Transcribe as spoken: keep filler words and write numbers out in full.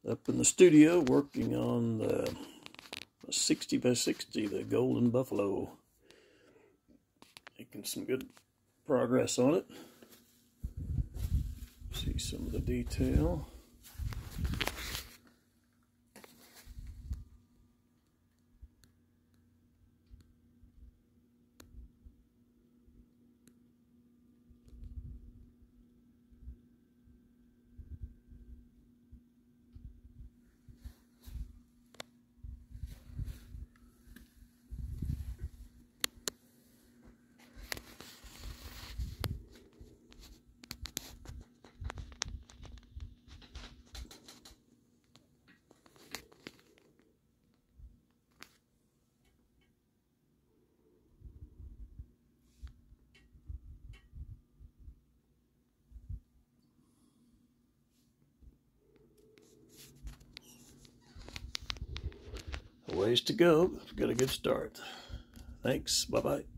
Up in the studio working on the sixty by sixty, the Golden Buffalo. Making some good progress on it. See some of the detail. A ways to go. We've got a good start. Thanks. Bye-bye.